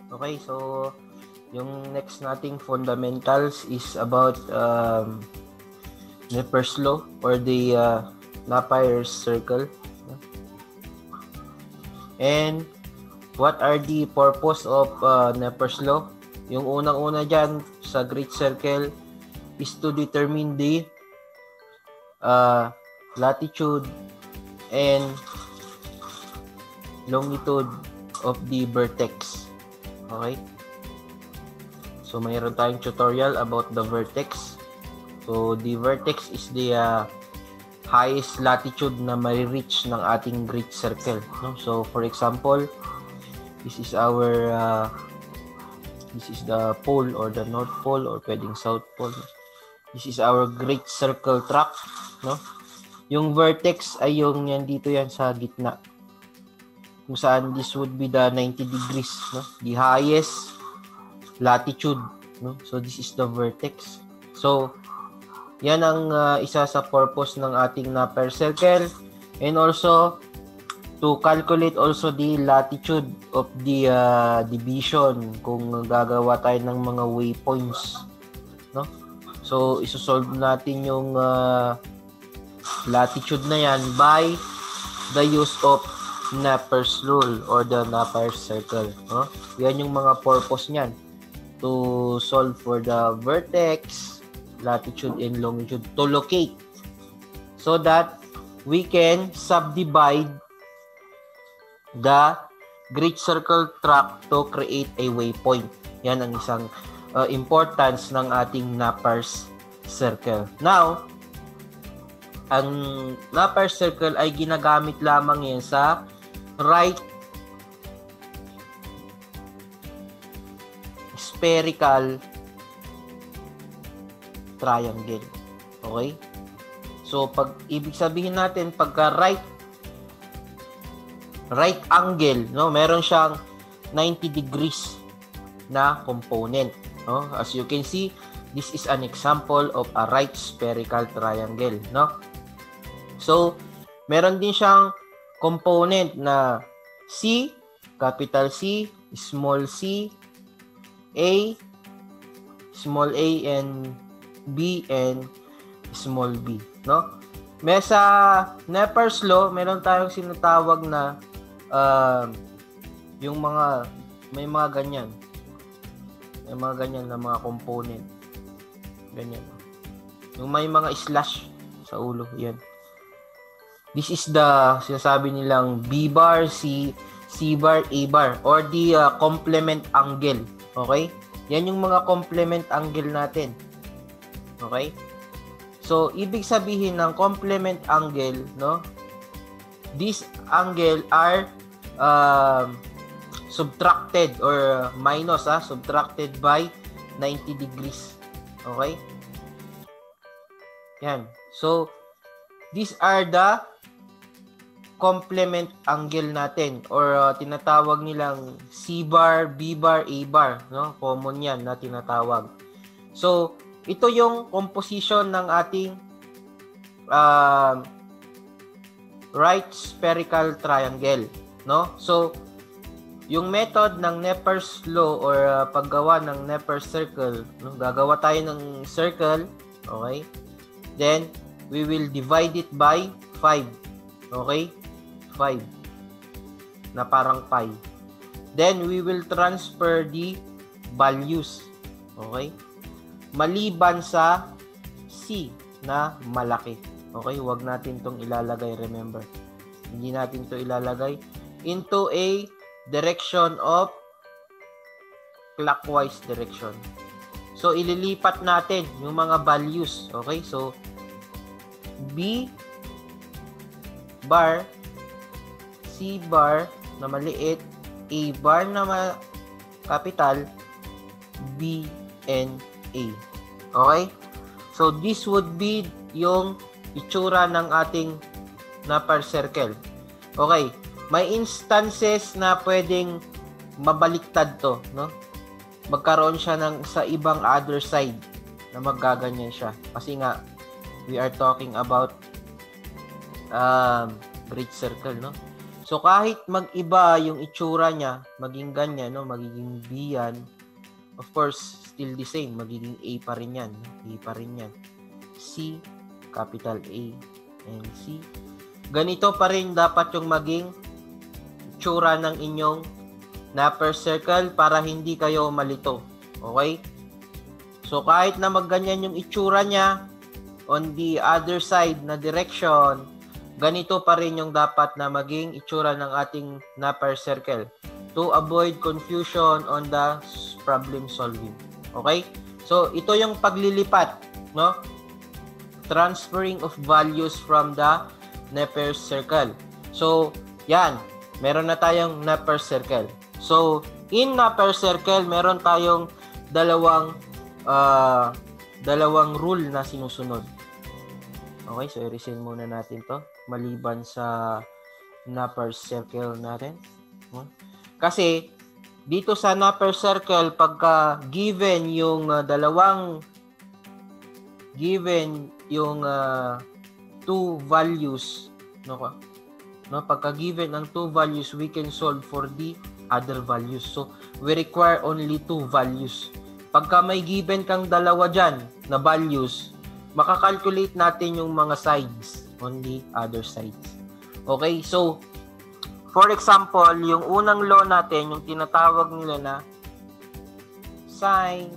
Okay, so yung next nating fundamentals is about Napier's law or the Napier's circle. And what are the purpose of Napier's law? Yung unang-una dyan sa great circle is to determine the latitude and longitude of the vertex. Okay? So, mayroon tayong tutorial about the vertex. So, the vertex is the highest latitude na ma-reach ng ating great circle. No? So, for example, this is our this is the pole or the north pole or pwedeng south pole. This is our great circle track, no? Yung vertex ay yung yan dito yan sa gitna. Kung saan this would be the 90 degrees, no? The highest latitude, no? So this is the vertex. So yan ang isa sa purpose ng ating Napier circle, and also to calculate also the latitude of the division kung gagawa tayo ng mga waypoints, no? So isosolve natin yung latitude na yan by the use of Napier's rule or the Napier circle, no? Yan yung mga purpose niyan, to solve for the vertex, latitude and longitude, to locate so that we can subdivide the great circle track to create a waypoint. Yan ang isang importance ng ating Napier's circle. Now, ang Napier's circle ay ginagamit lamang yan sa right spherical triangle. Okay? So, pag ibig sabihin natin, pagka right angle, no, meron siyang 90 degrees na component, no? As you can see, this is an example of a right spherical triangle, no? So, meron din siyang component na C, capital C, small c, A, small a, and B, and small b, no? May sa Napier's law, meron tayong sinatawag na yung mga may mga ganyan na mga component, ganyan, yung may mga slash sa ulo, yan. This is the sinasabi nilang B bar, C bar, A bar, or the complement angle. Okay, yan yung mga complement angle natin. Okay, so ibig sabihin ng complement angle, no, these angle are subtracted or minus, subtracted by 90 degrees. Okay? Yan. So, these are the complement angle natin, or tinatawag nilang C bar, B bar, A bar, no? Common yan na tinatawag. So, ito yung composition ng ating right spherical triangle, no? So, yung method ng Napier's law or paggawa ng Napier circle, no? Gagawa tayo ng circle, okay? Then, we will divide it by 5, okay? 5, na parang pi. Then, we will transfer the values, okay? Maliban sa C na malaki. Okay, wag natin tong ilalagay, remember. Hindi natin to ilalagay into a direction of clockwise direction. So, ililipat natin yung mga values. Okay, so B bar, C bar na maliit, A bar na capital, B and A. Okay? So, this would be yung itsura ng ating Napier circle. Okay. May instances na pwedeng mabaliktad to, no? Magkaroon siya ng sa ibang other side na maggaganyan siya. Kasi nga, we are talking about great circle, no? So, kahit mag-iba yung itsura niya, maging ganyan, no? Magiging B yan. Of course, still the same. Magiging A pa rin yan. A pa rin yan. C, capital A, and C. Ganito pa rin dapat yung maging itsura ng inyong napper circle para hindi kayo malito. Okay? So, kahit na magganyan yung itsura niya, on the other side na direction, ganito pa rin yung dapat na maging itsura ng ating napper circle to avoid confusion on the problem solving. Okay? So, ito yung paglilipat, no? Transferring of values from the napper circle. So, yan. Meron na tayong napper circle. So, in napper circle, meron tayong dalawang rule na sinusunod. Okay, so i-resend muna natin to maliban sa napper circle natin. Kasi dito sa napper circle, pagka given yung two values, no, pagka given ang two values, we can solve for the other values. So we require only two values. Pagka may given kang dalawa dyan na values, makakalculate natin yung mga sides on the other sides. Okay, so for example, yung unang law natin, yung tinatawag nila na sine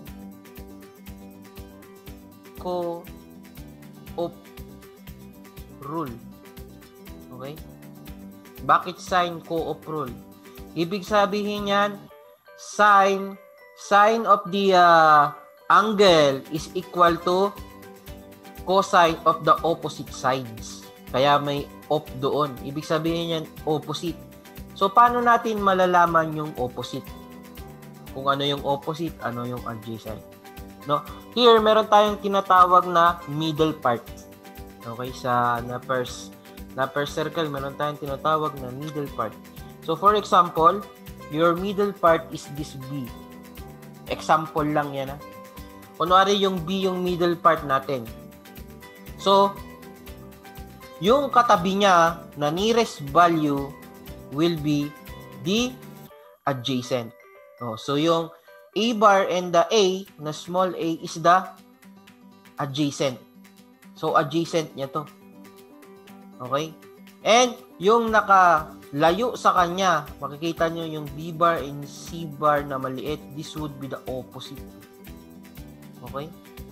co-op rule. Okay? Bakit sine co-op rule? Ibig sabihin yan, sine of the angle is equal to cosine of the opposite sides. Kaya may op doon. Ibig sabihin yan, opposite. So, paano natin malalaman yung opposite? Kung ano yung opposite, ano yung adjacent. No? Here, meron tayong tinatawag na middle part. Okay? Sa napper circle, meron tayong tinatawag na middle part. So, for example, your middle part is this B. Example lang yan. Kunwari yung B yung middle part natin. So, yung katabi niya na nearest value will be the adjacent. So, yung A bar and the A na small a is the adjacent. So, adjacent niya to. Okay? And, yung nakalayo sa kanya, makikita nyo yung B bar and C bar na maliit, this would be the opposite. Okay?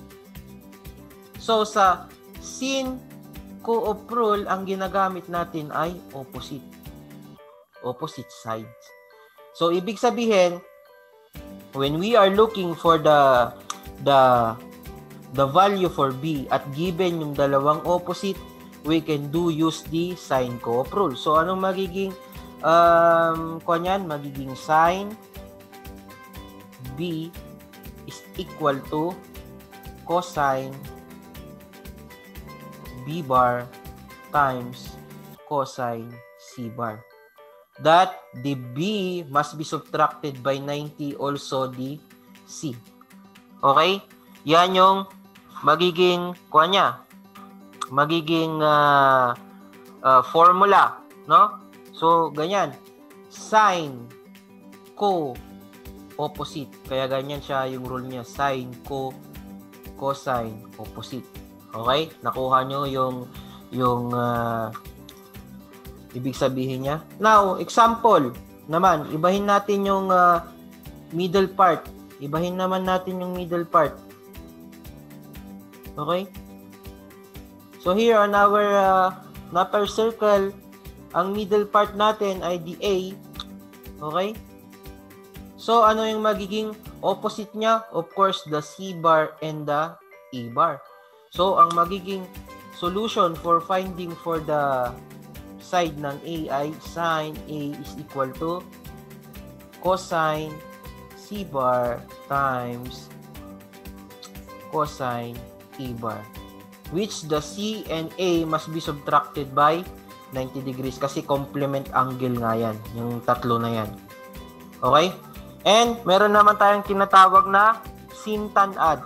So, sa sin co-op rule, ang ginagamit natin ay opposite. Opposite sides. So, ibig sabihin, when we are looking for the value for B at given yung dalawang opposite, we can use the sine co-op rule. So, anong magiging magiging sine B is equal to cosine B bar times cosine C bar. That the B must be subtracted by 90, also the C. Okay? Yan yung magiging formula, no? So, ganyan. Sine co-opposite. Kaya ganyan siya yung rule niya. Sine cosine opposite. Okay? Nakuha nyo yung ibig sabihin niya. Now, example naman, ibahin natin yung middle part. Ibahin naman natin yung middle part. Okay? So, here on our napper circle, ang middle part natin ay the A. Okay? So, ano yung magiging opposite niya? Of course, the C bar and the A bar. So, ang magiging solution for finding for the side ng A ay sine A is equal to cosine C bar times cosine A bar, which the C and A must be subtracted by 90 degrees kasi complement angle nga yan, yung tatlo na yan. Okay? And meron naman tayong tinatawag na sin tan add.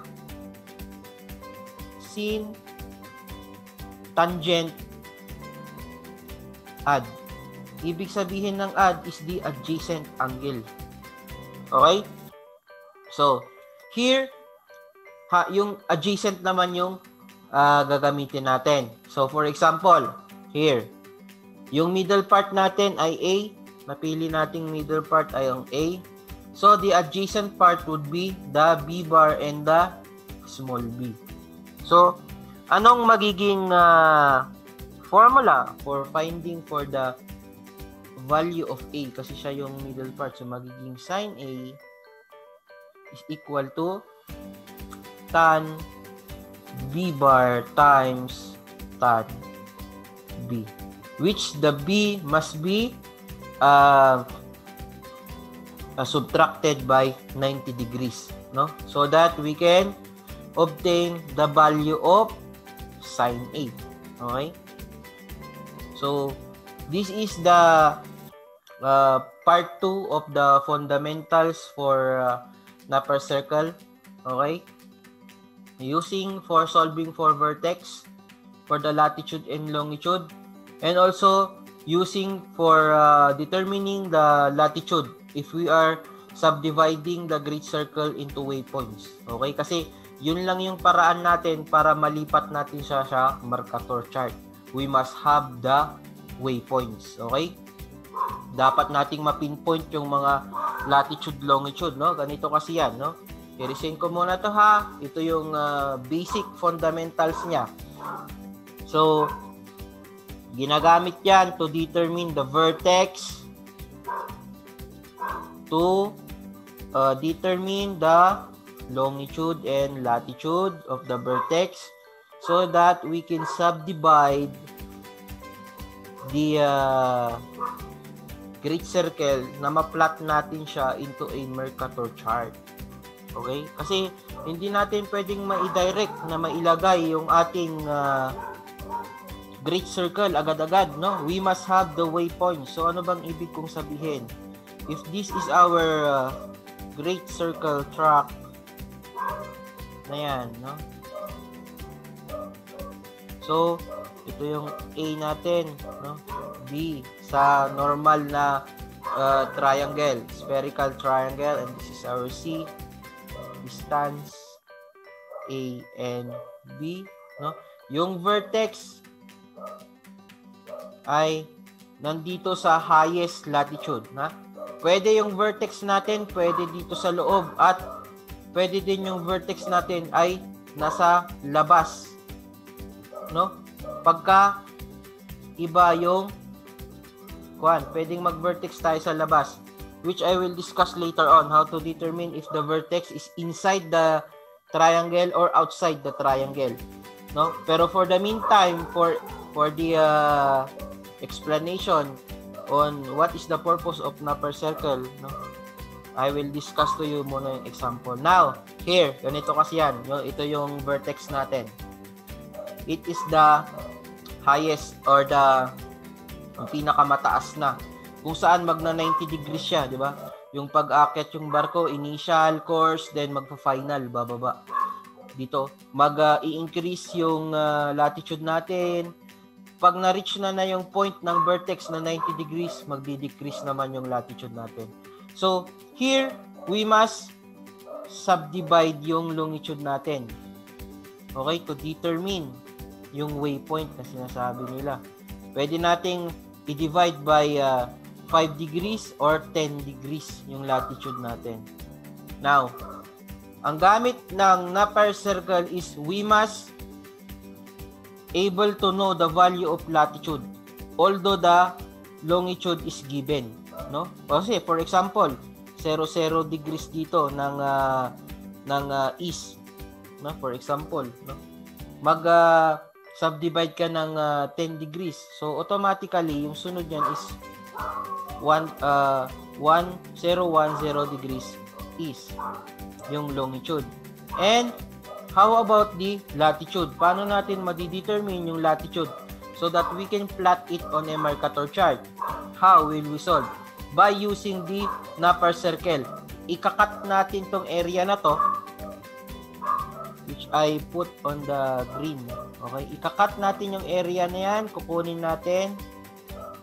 Sin tangent add. ibig sabihin ng add is the adjacent angle. Okay? So, here, yung adjacent naman yung gagamitin natin. So, for example, here, yung middle part natin ay A. Napili nating middle part ay ang A. So, the adjacent part would be the B bar and the small b. So, anong magiging formula for finding for the value of A? Kasi siya yung middle part. So, magiging sin A is equal to tan B bar times tan B, which the B must be subtracted by 90 degrees, no? So that we can obtain the value of sin A. Okay? So, this is the part 2 of the fundamentals for Napier circle. Okay? For solving for vertex, for the latitude and longitude, and also using for determining the latitude if we are subdividing the great circle into waypoints. Okay? Kasi yun lang yung paraan natin para malipat natin siya sa Mercator chart. We must have the waypoints. Okay? Dapat nating mapinpoint yung mga latitude, longitude, no? Ganito kasi yan, no? I-resign ko muna to ha. Ito yung basic fundamentals niya. So, ginagamit yan to determine the vertex, to determine the longitude and latitude of the vertex, so that we can subdivide the great circle na ma-plot natin siya into a Mercator chart. Okay? Kasi hindi natin pwedeng ma-direct na mailagay yung ating great circle agad-agad, no? We must have the waypoint. So ano bang ibig kong sabihin? If this is our great circle track na yan, no? So, ito yung A natin, no? B sa normal na triangle, spherical triangle, and this is our C, distance A and B, no? Yung vertex ay nandito sa highest latitude, na? Pwede yung vertex natin, pwede dito sa loob, at pwede din yung vertex natin ay nasa labas, no? Pagka iba yung pwedeng mag-vertex tayo sa labas, which I will discuss later on how to determine if the vertex is inside the triangle or outside the triangle, no? Pero for the meantime, for the explanation on what is the purpose of Napier circle, no? I will discuss to you muna yung example. Now, here, ganito kasi yan. Ito yung vertex natin. It is the highest or the pinakamataas na. Kung saan magna 90 degrees siya, di ba? Yung pag-akyat yung barko, initial course, then magpa-final, bababa. Dito, mag-i-increase yung latitude natin. Pag na-reach na yung point ng vertex na 90 degrees, magdi-decrease naman yung latitude natin. So, here, we must subdivide yung longitude natin. Okay? To determine yung waypoint na sinasabi nila. Pwede nating i-divide by 5 degrees or 10 degrees yung latitude natin. Now, ang gamit ng Napier circle is we must able to know the value of latitude although the longitude is given, no? Kasi for example, 0 degrees dito ng east, no? For example, no? Subdivide ka ng 10 degrees. So automatically yung sunod niyan is 1010 degrees east yung longitude. And how about the latitude? Paano natin madidetermine yung latitude so that we can plot it on a Mercator chart? How will we solve? By using the Napier circle. Ikakat natin tong area na to, which I put on the green. Okay? Ikakat natin yung area na yan. Kukunin natin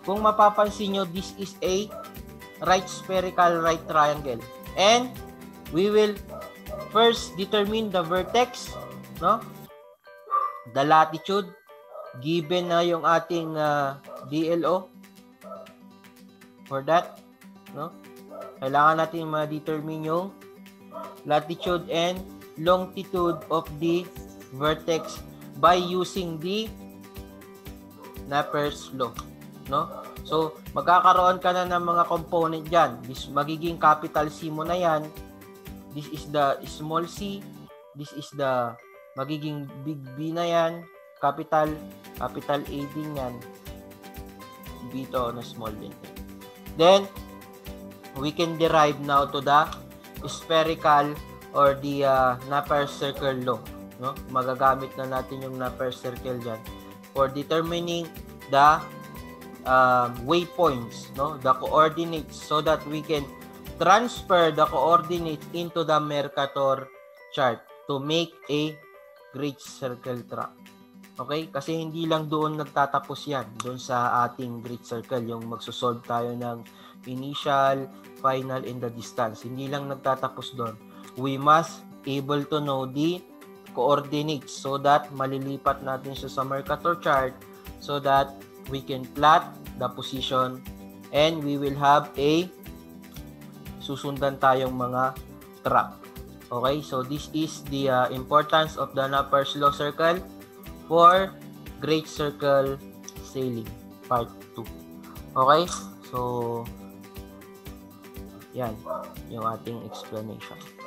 kung mapapansin nyo, this is a right spherical right triangle. And we will first determine the vertex, no? The latitude, given na yung ating DLO. For that, no? Kailangan natin ma-determine yung latitude and longitude of the vertex by using the Napier's law, no? So, magkakaroon ka na ng mga component dyan. This, magiging capital C mo na yan. This is the small c. This is the magiging big B na yan. Capital A din yan. B to na small din. Then, we can derive now to the spherical or the Napier's circle law, no? Magagamit na natin yung Napier's circle dyan for determining the waypoints, no? The coordinates, so that we can transfer the coordinates into the Mercator chart to make a great circle track. Okay? Kasi hindi lang doon nagtatapos yan, doon sa ating great circle, yung magsosolve tayo ng initial, final, and the distance. Hindi lang nagtatapos doon. We must able to know the coordinates so that malilipat natin siya sa Mercator chart so that we can plot the position and we will have a susundan tayong mga track. Okay? So, this is the importance of the Napier's law circle for Great Circle Sailing, Part 2. Okay? So, yan yung ating explanation.